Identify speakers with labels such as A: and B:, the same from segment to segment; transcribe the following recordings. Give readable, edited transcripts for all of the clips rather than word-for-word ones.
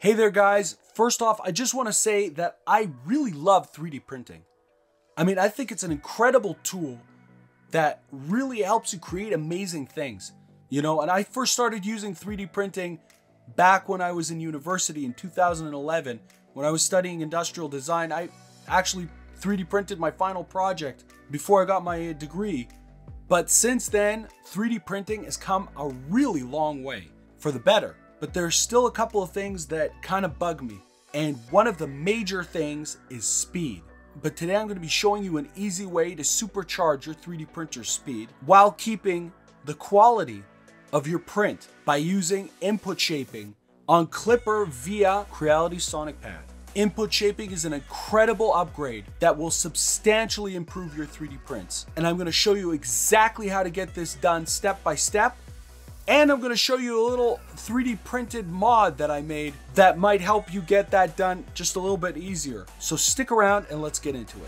A: Hey there guys, first off, I just want to say that I really love 3D printing. I mean, I think it's an incredible tool that really helps you create amazing things. You know, and I first started using 3D printing back when I was in university in 2011. When I was studying industrial design, I actually 3D printed my final project before I got my degree. But since then, 3D printing has come a really long way for the better. But there's still a couple of things that kind of bug me. And one of the major things is speed. But today I'm going to be showing you an easy way to supercharge your 3D printer speed while keeping the quality of your print by using input shaping on Klipper via Crealitys Sonic Pad. Input shaping is an incredible upgrade that will substantially improve your 3D prints. And I'm going to show you exactly how to get this done step by step. And I'm going to show you a little 3D printed mod that I made that might help you get that done just a little bit easier. So stick around and let's get into it.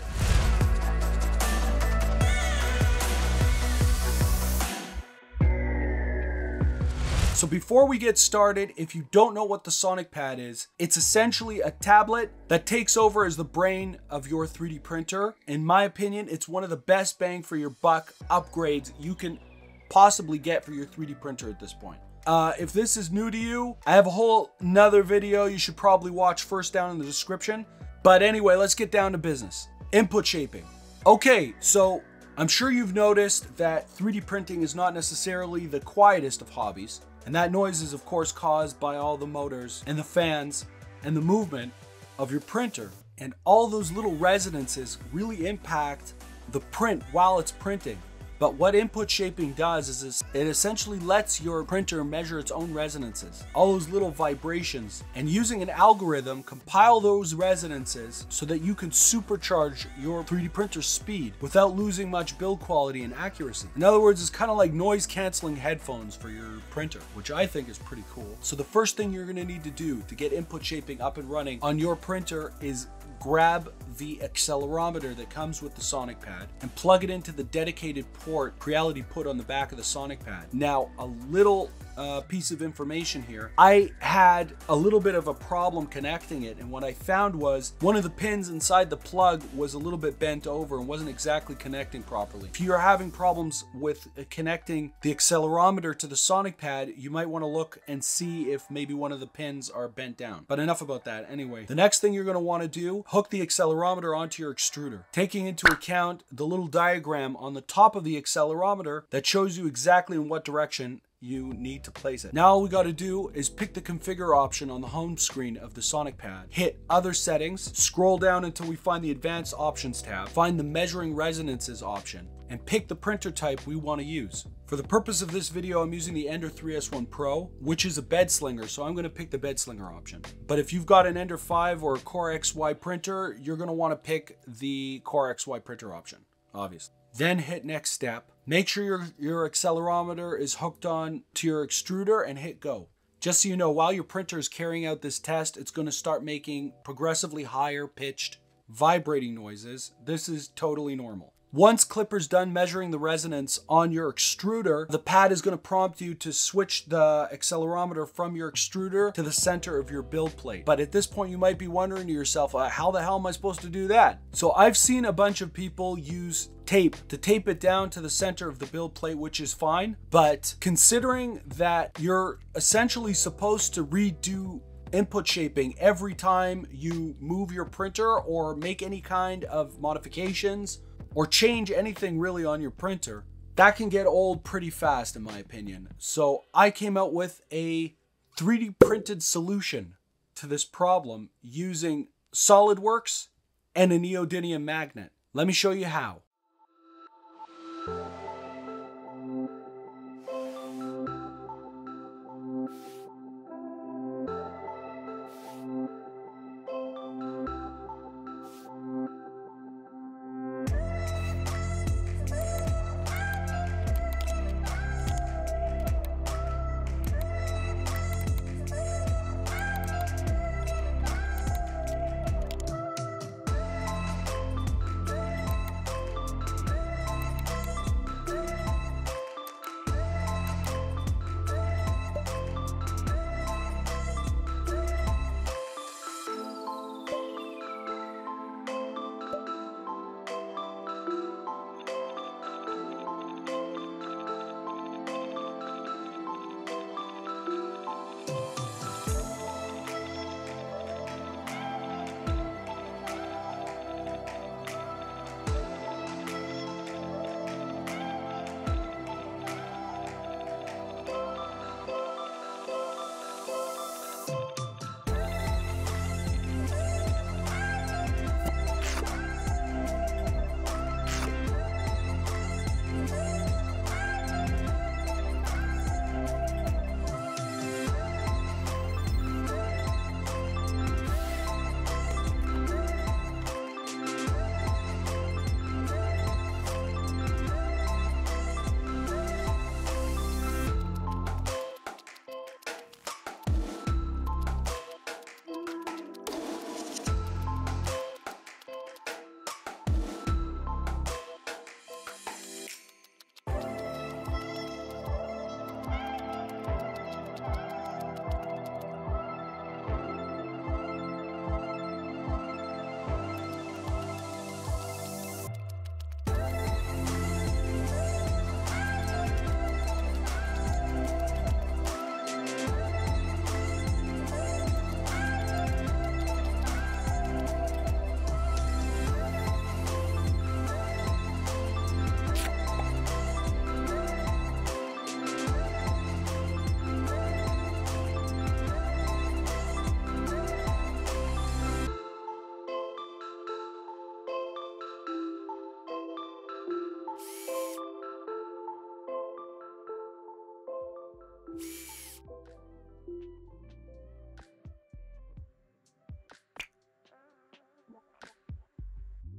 A: So before we get started, if you don't know what the Sonic Pad is, it's essentially a tablet that takes over as the brain of your 3D printer. In my opinion, it's one of the best bang for your buck upgrades you can possibly get for your 3D printer at this point. If this is new to you, I have a whole nother video you should probably watch first down in the description. But anyway, let's get down to business. Input shaping. Okay, so I'm sure you've noticed that 3D printing is not necessarily the quietest of hobbies. And that noise is of course caused by all the motors and the fans and the movement of your printer. And all those little resonances really impact the print while it's printing. But what input shaping does is it essentially lets your printer measure its own resonances, all those little vibrations, and using an algorithm compile those resonances so that you can supercharge your 3D printer speed without losing much build quality and accuracy. In other words, it's kind of like noise canceling headphones for your printer, which I think is pretty cool. So the first thing you're going to need to do to get input shaping up and running on your printer is grab the accelerometer that comes with the Sonic Pad and plug it into the dedicated port Creality put on the back of the Sonic Pad. Now, a little piece of information here. I had a little bit of a problem connecting it, and what I found was one of the pins inside the plug was a little bit bent over and wasn't exactly connecting properly. If you're having problems with connecting the accelerometer to the Sonic Pad, you might want to look and see if maybe one of the pins are bent down. But enough about that. Anyway, the next thing you're going to want to do, hook the accelerometer onto your extruder, taking into account the little diagram on the top of the accelerometer that shows you exactly in what direction you need to place it. Now all we got to do is pick the configure option on the home screen of the Sonic Pad, hit other settings, scroll down until we find the advanced options tab, find the measuring resonances option, and pick the printer type we want to use. For the purpose of this video, I'm using the Ender 3S1 Pro, which is a bed slinger, so I'm going to pick the bed slinger option. But if you've got an Ender 5 or a Core XY printer, you're going to want to pick the Core XY printer option, obviously. Then hit next step. Make sure your accelerometer is hooked on to your extruder and hit go. Just so you know, while your printer is carrying out this test, it's going to start making progressively higher pitched vibrating noises. This is totally normal. Once Klipper's done measuring the resonance on your extruder, the pad is going to prompt you to switch the accelerometer from your extruder to the center of your build plate. But at this point, you might be wondering to yourself, how the hell am I supposed to do that? So I've seen a bunch of people use tape to tape it down to the center of the build plate, which is fine. But considering that you're essentially supposed to redo input shaping every time you move your printer or make any kind of modifications or change anything really on your printer, that can get old pretty fast in my opinion. So I came out with a 3D printed solution to this problem using SolidWorks and a neodymium magnet. Let me show you how.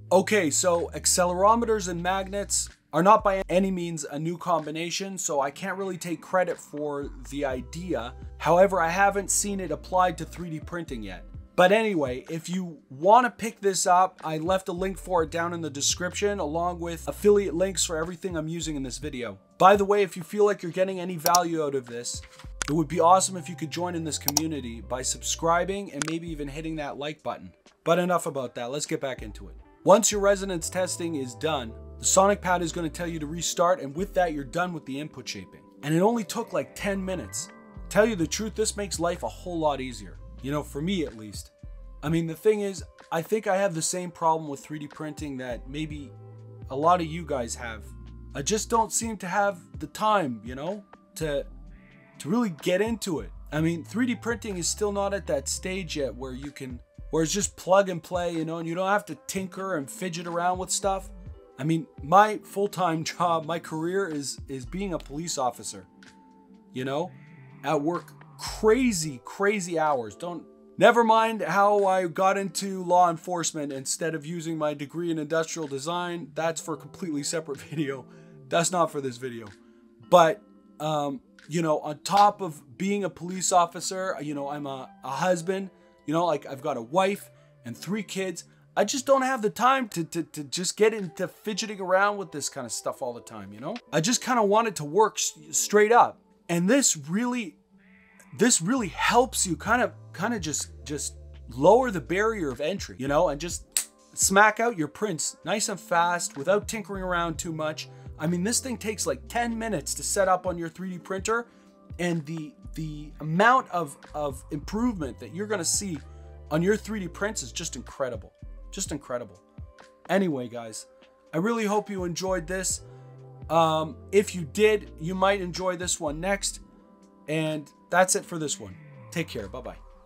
A: Okay, so accelerometers and magnets are not by any means a new combination, so I can't really take credit for the idea. However, I haven't seen it applied to 3D printing yet. But anyway, if you want to pick this up, I left a link for it down in the description, along with affiliate links for everything I'm using in this video. By the way, if you feel like you're getting any value out of this, it would be awesome if you could join in this community by subscribing and maybe even hitting that like button. But enough about that, let's get back into it. Once your resonance testing is done, the Sonic Pad is going to tell you to restart, and with that, you're done with the input shaping. And it only took like 10 minutes. Tell you the truth, this makes life a whole lot easier. You know, for me at least. I mean, the thing is, I think I have the same problem with 3D printing that maybe a lot of you guys have. I just don't seem to have the time, you know, to really get into it. I mean, 3D printing is still not at that stage yet where it's just plug and play, you know, and you don't have to tinker and fidget around with stuff. I mean, my full-time job, my career is being a police officer, you know, at work, crazy hours. Never mind how I got into law enforcement instead of using my degree in industrial design. That's for a completely separate video. That's not for this video. But, you know, on top of being a police officer, you know, I'm a husband. You know, like I've got a wife and 3 kids. I just don't have the time to just get into fidgeting around with this kind of stuff all the time, you know? I just kind of want it to work straight up. And this really helps you kind of just lower the barrier of entry, you know, and just smack out your prints nice and fast without tinkering around too much. I mean, this thing takes like 10 minutes to set up on your 3D printer, and the amount of improvement that you're going to see on your 3D prints is just incredible. Just incredible. Anyway, guys, I really hope you enjoyed this. If you did, you might enjoy this one next. And that's it for this one. Take care. Bye-bye.